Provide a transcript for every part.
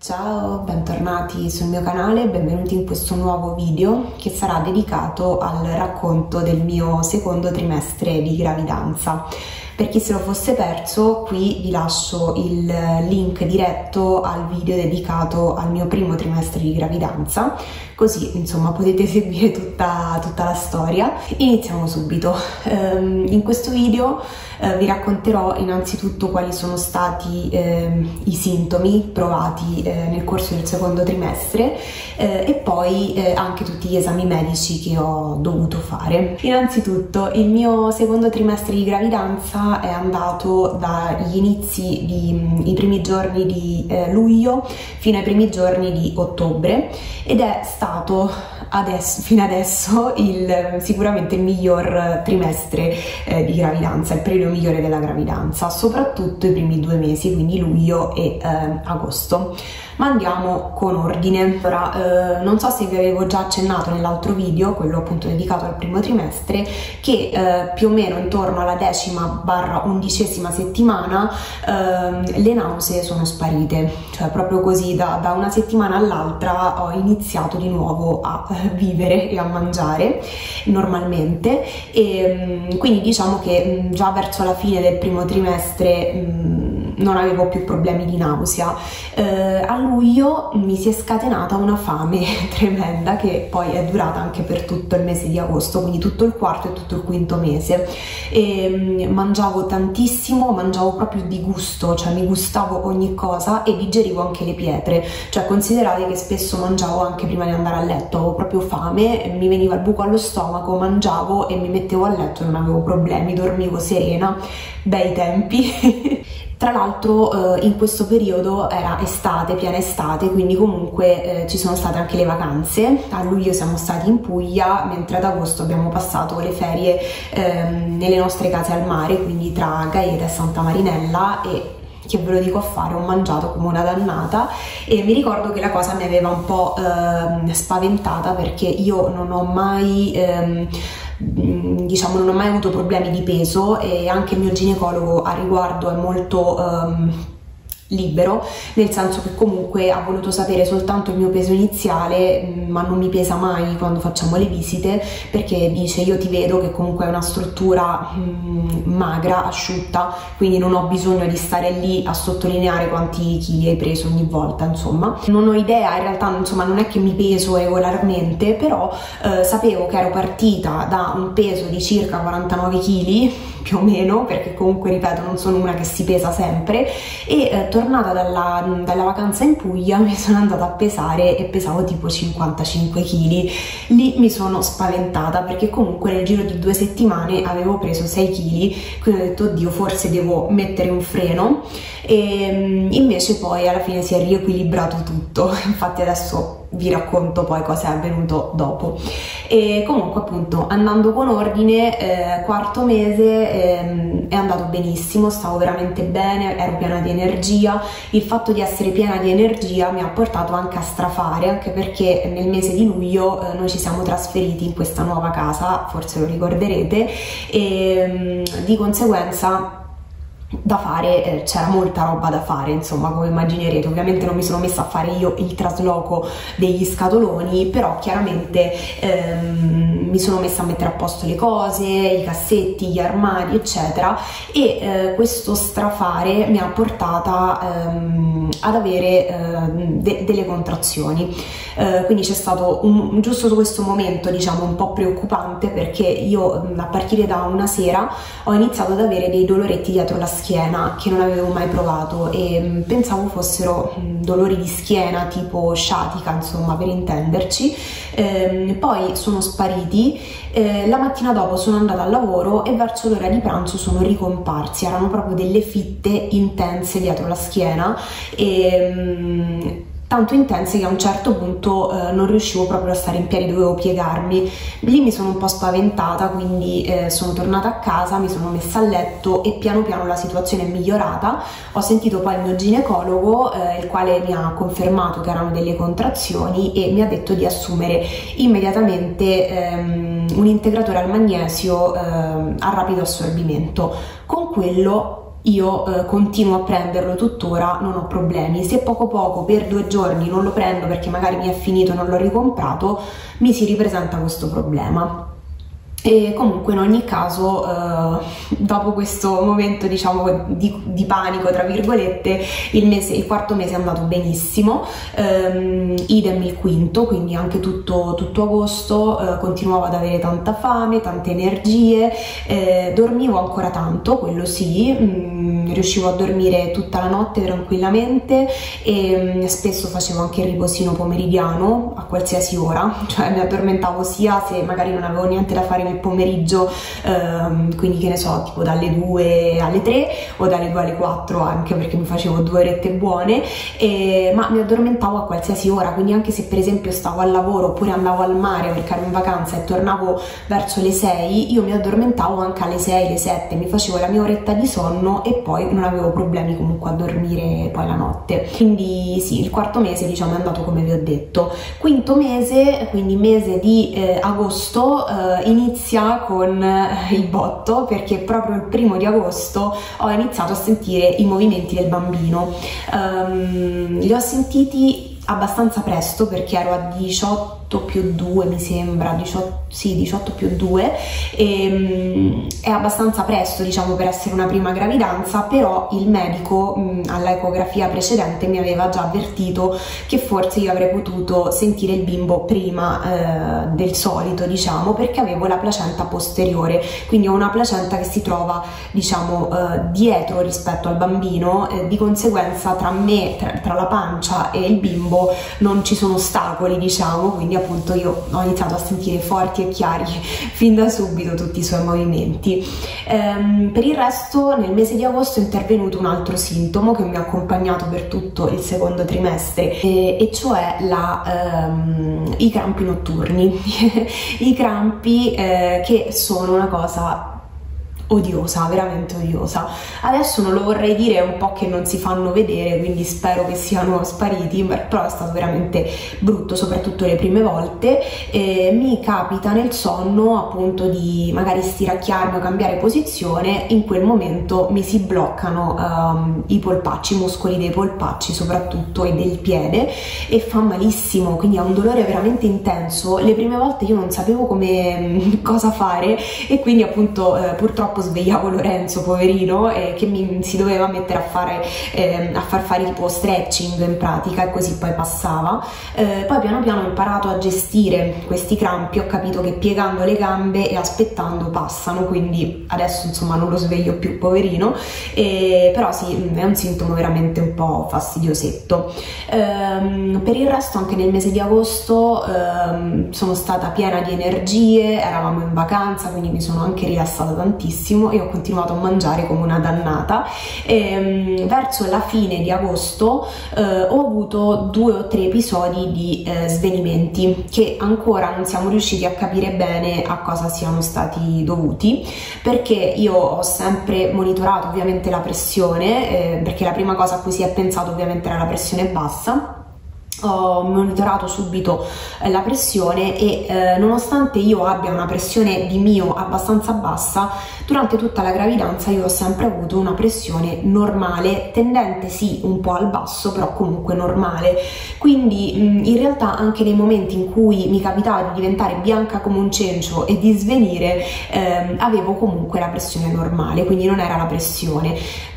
Ciao, bentornati sul mio canale, benvenuti in questo nuovo video che sarà dedicato al racconto del mio secondo trimestre di gravidanza. Per chi se lo fosse perso, qui vi lascio il link diretto al video dedicato al mio primo trimestre di gravidanza, così insomma potete seguire tutta la storia. Iniziamo subito. In questo video vi racconterò innanzitutto quali sono stati i sintomi provati nel corso del secondo trimestre e poi anche tutti gli esami medici che ho dovuto fare. Innanzitutto il mio secondo trimestre di gravidanza è andato dagli inizi i primi giorni di luglio fino ai primi giorni di ottobre ed è stato fino adesso sicuramente il miglior trimestre di gravidanza, il periodo migliore della gravidanza, soprattutto i primi 2 mesi, quindi luglio e agosto. Ma andiamo con ordine. Ora, non so se vi avevo già accennato nell'altro video, quello appunto dedicato al primo trimestre, che più o meno intorno alla 10ª/11ª settimana le nausee sono sparite, cioè proprio così da una settimana all'altra ho iniziato di nuovo a vivere e a mangiare normalmente, e quindi diciamo che già verso la fine del primo trimestre non avevo più problemi di nausea. A luglio mi si è scatenata una fame tremenda che poi è durata anche per tutto il mese di agosto, quindi tutto il quarto e tutto il quinto mese, e mangiavo tantissimo, mangiavo proprio di gusto, cioè mi gustavo ogni cosa e digerivo anche le pietre, cioè considerate che spesso mangiavo anche prima di andare a letto, avevo proprio fame, mi veniva il buco allo stomaco, mangiavo e mi mettevo a letto e non avevo problemi, dormivo serena, bei tempi. Tra l'altro in questo periodo era estate, piena estate, quindi comunque ci sono state anche le vacanze. A luglio siamo stati in Puglia, mentre ad agosto abbiamo passato le ferie nelle nostre case al mare, quindi tra Gaeta e Santa Marinella, e che ve lo dico a fare, ho mangiato come una dannata e mi ricordo che la cosa mi aveva un po' spaventata, perché io non ho mai diciamo non ho mai avuto problemi di peso e anche il mio ginecologo a riguardo è molto libero, nel senso che comunque ha voluto sapere soltanto il mio peso iniziale, ma non mi pesa mai quando facciamo le visite, perché dice: io ti vedo che comunque hai una struttura magra, asciutta, quindi non ho bisogno di stare lì a sottolineare quanti chili hai preso ogni volta. Insomma, non ho idea, in realtà insomma non è che mi peso regolarmente, però sapevo che ero partita da un peso di circa 49 kg più o meno, perché comunque ripeto non sono una che si pesa sempre, e tornata dalla vacanza in Puglia mi sono andata a pesare e pesavo tipo 55 kg. Lì mi sono spaventata, perché comunque nel giro di 2 settimane avevo preso 6 kg, quindi ho detto: oddio, forse devo mettere un freno, e invece poi alla fine si è riequilibrato tutto. Infatti adesso vi racconto poi cosa è avvenuto dopo. E comunque appunto, andando con ordine, quarto mese è andato benissimo, stavo veramente bene, ero piena di energia. Il fatto di essere piena di energia mi ha portato anche a strafare, anche perché nel mese di luglio noi ci siamo trasferiti in questa nuova casa, forse lo ricorderete, e di conseguenza da fare, c'era molta roba da fare, insomma, come immaginerete. Ovviamente non mi sono messa a fare io il trasloco degli scatoloni, però chiaramente mi sono messa a mettere a posto le cose, i cassetti, gli armadi eccetera, e questo strafare mi ha portata ad avere delle contrazioni, quindi c'è stato giusto questo momento, diciamo, un po' preoccupante, perché io a partire da una sera ho iniziato ad avere dei doloretti dietro la schiena che non avevo mai provato, e pensavo fossero dolori di schiena tipo sciatica, insomma, per intenderci. Poi sono spariti. La mattina dopo sono andata al lavoro e verso l'ora di pranzo sono ricomparsi, erano proprio delle fitte intense dietro la schiena, e tanto intense che a un certo punto non riuscivo proprio a stare in piedi, dovevo piegarmi. Lì mi sono un po' spaventata, quindi sono tornata a casa, mi sono messa a letto e piano piano la situazione è migliorata. Ho sentito poi il mio ginecologo, il quale mi ha confermato che erano delle contrazioni e mi ha detto di assumere immediatamente un integratore al magnesio a rapido assorbimento. Con quello io continuo a prenderlo tuttora, non ho problemi. Se poco poco per 2 giorni non lo prendo perché magari mi è finito e non l'ho ricomprato, mi si ripresenta questo problema. E comunque in ogni caso dopo questo momento, diciamo, di panico tra virgolette, il quarto mese è andato benissimo, idem il quinto, quindi anche tutto agosto continuavo ad avere tanta fame, tante energie, dormivo ancora tanto, quello sì, riuscivo a dormire tutta la notte tranquillamente e spesso facevo anche il riposino pomeridiano a qualsiasi ora, cioè mi addormentavo sia se magari non avevo niente da fare nel pomeriggio, quindi che ne so, tipo dalle 2 alle 3 o dalle 2 alle 4, anche perché mi facevo 2 orette buone, ma mi addormentavo a qualsiasi ora, quindi anche se per esempio stavo al lavoro oppure andavo al mare perché ero in vacanza e tornavo verso le 6, io mi addormentavo anche alle 6, alle 7, mi facevo la mia oretta di sonno e poi non avevo problemi comunque a dormire poi la notte. Quindi sì, il quarto mese diciamo è andato come vi ho detto. Quinto mese, quindi mese di agosto, inizia con il botto, perché proprio il 1° di agosto ho iniziato a sentire i movimenti del bambino. Li ho sentiti abbastanza presto perché ero a 18 più 2 mi sembra, 18 più 2, e è abbastanza presto diciamo per essere una prima gravidanza, però il medico all'ecografia precedente mi aveva già avvertito che forse io avrei potuto sentire il bimbo prima del solito, diciamo, perché avevo la placenta posteriore, quindi ho una placenta che si trova diciamo dietro rispetto al bambino, di conseguenza tra me, tra la pancia e il bimbo non ci sono ostacoli, diciamo, quindi appunto io ho iniziato a sentire forti e chiari fin da subito tutti i suoi movimenti. Per il resto nel mese di agosto è intervenuto un altro sintomo che mi ha accompagnato per tutto il secondo trimestre, e cioè i crampi notturni. I crampi che sono una cosa odiosa, veramente odiosa. Adesso non lo vorrei dire, un po' che non si fanno vedere, quindi spero che siano spariti, però è stato veramente brutto, soprattutto le prime volte. Mi capita nel sonno appunto di magari stiracchiarmi o cambiare posizione, in quel momento mi si bloccano i polpacci, i muscoli dei polpacci soprattutto e del piede, e fa malissimo, quindi ha un dolore veramente intenso. Le prime volte io non sapevo cosa fare, e quindi appunto purtroppo svegliavo Lorenzo, poverino, che si doveva mettere a far fare tipo stretching in pratica, e così poi passava. Poi piano piano ho imparato a gestire questi crampi, ho capito che piegando le gambe e aspettando passano, quindi adesso insomma non lo sveglio più, poverino, però sì, è un sintomo veramente un po' fastidiosetto. Per il resto anche nel mese di agosto sono stata piena di energie, eravamo in vacanza, quindi mi sono anche rilassata tantissimo e ho continuato a mangiare come una dannata. Verso la fine di agosto ho avuto 2 o 3 episodi di svenimenti che ancora non siamo riusciti a capire bene a cosa siano stati dovuti, perché io ho sempre monitorato ovviamente la pressione, perché la prima cosa a cui si è pensato ovviamente era la pressione bassa. Ho monitorato subito la pressione e nonostante io abbia una pressione di mio abbastanza bassa, durante tutta la gravidanza io ho sempre avuto una pressione normale, tendente sì un po' al basso, però comunque normale. Quindi in realtà anche nei momenti in cui mi capitava di diventare bianca come un cencio e di svenire, avevo comunque la pressione normale, quindi non era la pressione.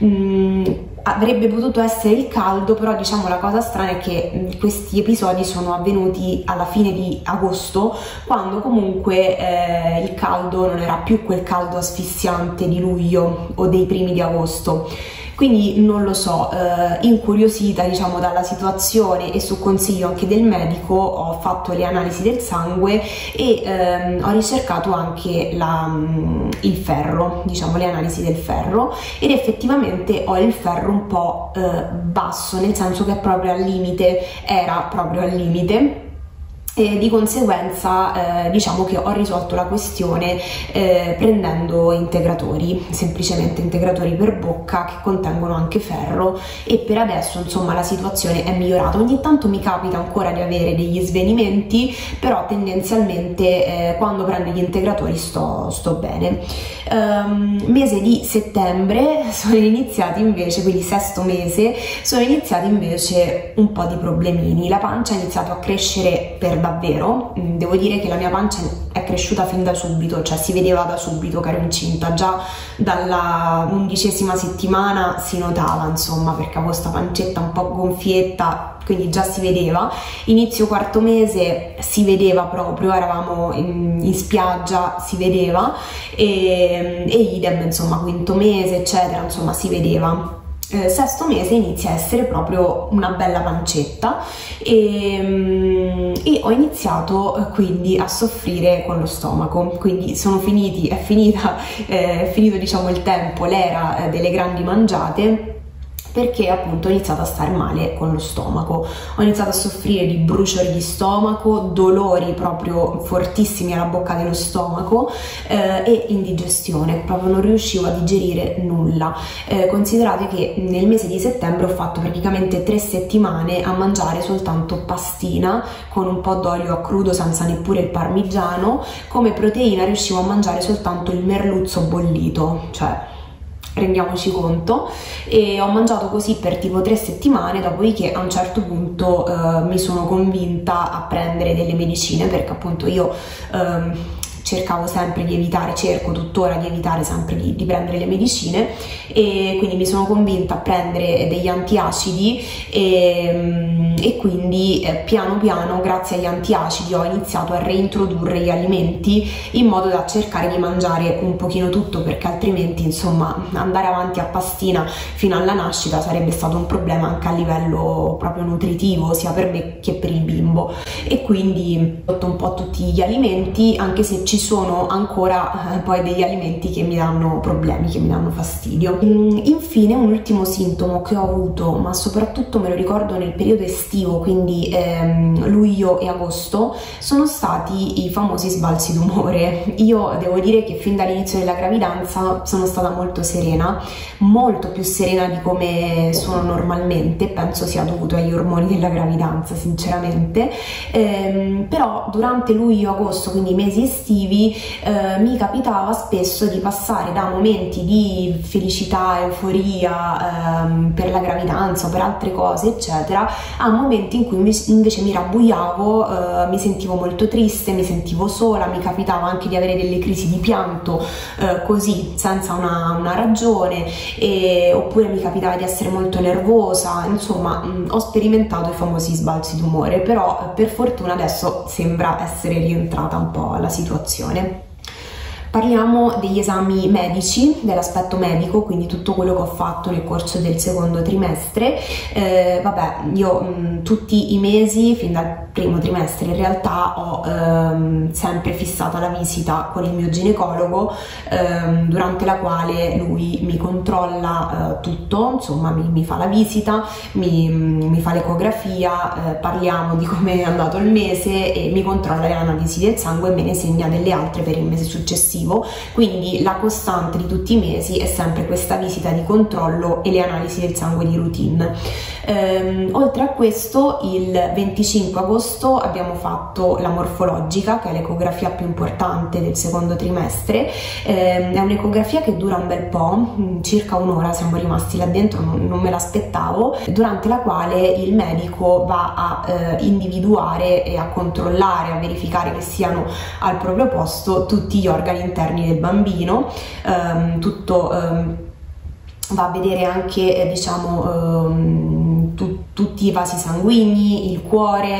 Avrebbe potuto essere il caldo, però diciamo la cosa strana è che questi episodi sono avvenuti alla fine di agosto, quando comunque il caldo non era più quel caldo asfissiante di luglio o dei primi di agosto. Quindi non lo so, incuriosita diciamo dalla situazione e su consiglio anche del medico ho fatto le analisi del sangue e ho ricercato anche il ferro, diciamo le analisi del ferro, ed effettivamente ho il ferro un po' basso, nel senso che è proprio al limite, era proprio al limite. e di conseguenza diciamo che ho risolto la questione prendendo integratori, semplicemente integratori per bocca che contengono anche ferro, e per adesso insomma la situazione è migliorata. Ogni tanto mi capita ancora di avere degli svenimenti, però tendenzialmente quando prendo gli integratori sto bene. Mese di settembre sono iniziati invece, quindi sesto mese, sono iniziati invece un po' di problemini. La pancia ha iniziato a crescere per davvero. Devo dire che la mia pancia è cresciuta fin da subito, cioè si vedeva da subito che ero incinta, già dalla 11ª settimana si notava, insomma, perché avevo questa pancetta un po' gonfietta, quindi già si vedeva. Inizio quarto mese si vedeva proprio, eravamo in spiaggia, si vedeva, e idem, insomma, quinto mese eccetera, insomma si vedeva. Sesto mese inizia a essere proprio una bella pancetta, e ho iniziato quindi a soffrire con lo stomaco, quindi è finito diciamo il tempo, l'era delle grandi mangiate, perché appunto ho iniziato a stare male con lo stomaco, ho iniziato a soffrire di bruciori di stomaco, dolori proprio fortissimi alla bocca dello stomaco, e indigestione, proprio non riuscivo a digerire nulla. Considerate che nel mese di settembre ho fatto praticamente 3 settimane a mangiare soltanto pastina con un po' d'olio a crudo, senza neppure il parmigiano. Come proteina riuscivo a mangiare soltanto il merluzzo bollito, cioè rendiamoci conto, e ho mangiato così per tipo 3 settimane, dopodiché a un certo punto mi sono convinta a prendere delle medicine, perché appunto io cerco tuttora di evitare sempre di prendere le medicine, e quindi mi sono convinta a prendere degli antiacidi, e quindi piano piano, grazie agli antiacidi, ho iniziato a reintrodurre gli alimenti in modo da cercare di mangiare un pochino tutto, perché altrimenti insomma andare avanti a pastina fino alla nascita sarebbe stato un problema anche a livello proprio nutritivo, sia per me che per il bimbo. E quindi ho tolto un po' tutti gli alimenti, anche se ci sono ancora poi degli alimenti che mi danno problemi, che mi danno fastidio. Infine un ultimo sintomo che ho avuto, ma soprattutto me lo ricordo nel periodo estivo, quindi luglio e agosto, sono stati i famosi sbalzi d'umore. Io devo dire che fin dall'inizio della gravidanza sono stata molto serena, molto più serena di come sono normalmente, penso sia dovuto agli ormoni della gravidanza sinceramente, però durante luglio-agosto, quindi i mesi estivi, mi capitava spesso di passare da momenti di felicità, euforia per la gravidanza o per altre cose eccetera, a momenti in cui invece mi rabbuiavo, mi sentivo molto triste, mi sentivo sola, mi capitava anche di avere delle crisi di pianto così senza una ragione, oppure mi capitava di essere molto nervosa. Insomma, ho sperimentato i famosi sbalzi d'umore, però per fortuna adesso sembra essere rientrata un po' la situazione. Parliamo degli esami medici, dell'aspetto medico, quindi tutto quello che ho fatto nel corso del secondo trimestre. Vabbè, io tutti i mesi, fin dal primo trimestre in realtà, ho sempre fissata la visita con il mio ginecologo, durante la quale lui mi controlla tutto, insomma mi fa la visita, mi fa l'ecografia, parliamo di come è andato il mese e mi controlla le analisi del sangue e me ne segna delle altre per il mese successivo. Quindi la costante di tutti i mesi è sempre questa visita di controllo e le analisi del sangue di routine. Oltre a questo, il 25 agosto abbiamo fatto la morfologica, che è l'ecografia più importante del secondo trimestre. È un'ecografia che dura un bel po', circa un'ora siamo rimasti là dentro, non me l'aspettavo, durante la quale il medico va a individuare e a controllare, a verificare che siano al proprio posto tutti gli organi interni del bambino, va a vedere anche tutti i vasi sanguigni, il cuore,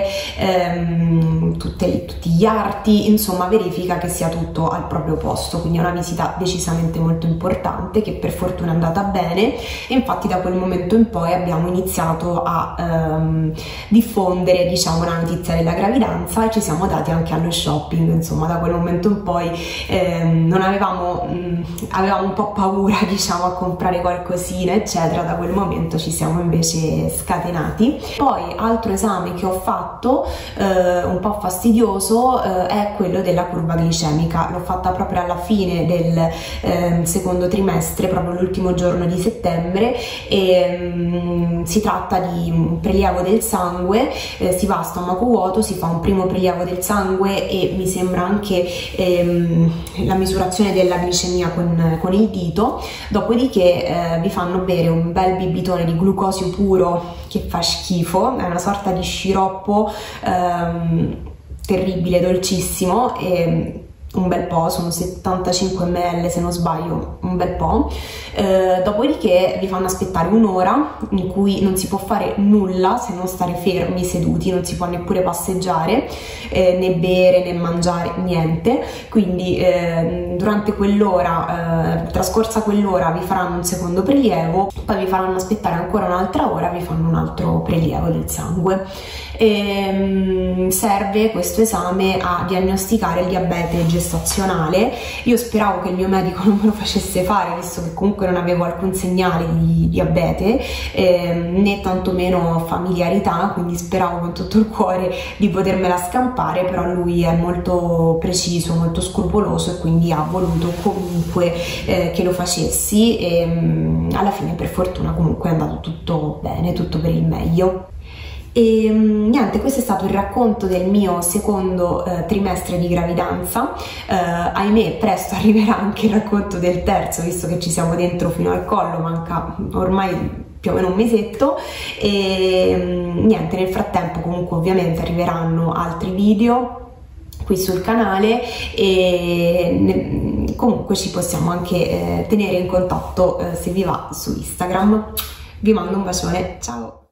tutti gli arti, insomma verifica che sia tutto al proprio posto. Quindi è una visita decisamente molto importante, che per fortuna è andata bene, e infatti da quel momento in poi abbiamo iniziato a diffondere la notizia della gravidanza, e ci siamo dati anche allo shopping. Insomma, da quel momento in poi avevamo un po' paura a comprare qualcosina eccetera. Da quel momento ci siamo invece scatenati neonati. Poi altro esame che ho fatto un po' fastidioso è quello della curva glicemica. L'ho fatta proprio alla fine del secondo trimestre, proprio l'ultimo giorno di settembre, e si tratta di un prelievo del sangue, si va a stomaco vuoto, si fa un primo prelievo del sangue e mi sembra anche la misurazione della glicemia con il dito, dopodiché vi fanno bere un bel bibitone di glucosio puro che fa schifo, è una sorta di sciroppo terribile, dolcissimo, e un bel po', sono 75 ml se non sbaglio, un bel po'. Dopodiché vi fanno aspettare un'ora in cui non si può fare nulla se non stare fermi seduti, non si può neppure passeggiare, né bere né mangiare, niente. Quindi durante quell'ora, trascorsa quell'ora, vi faranno un secondo prelievo, poi vi faranno aspettare ancora un'altra ora, vi fanno un altro prelievo del sangue. Serve questo esame a diagnosticare il diabete gestazionale. Io speravo che il mio medico non me lo facesse fare, visto che comunque non avevo alcun segnale di diabete, né tantomeno familiarità, quindi speravo con tutto il cuore di potermela scampare, però lui è molto preciso, molto scrupoloso, e quindi ha voluto comunque che lo facessi, e alla fine per fortuna comunque è andato tutto bene, tutto per il meglio. E niente, questo è stato il racconto del mio secondo trimestre di gravidanza. Ahimè, presto arriverà anche il racconto del terzo, visto che ci siamo dentro fino al collo, manca ormai più o meno un mesetto. E niente, nel frattempo comunque ovviamente arriveranno altri video qui sul canale, e comunque ci possiamo anche tenere in contatto se vi va su Instagram. Vi mando un bacione, ciao!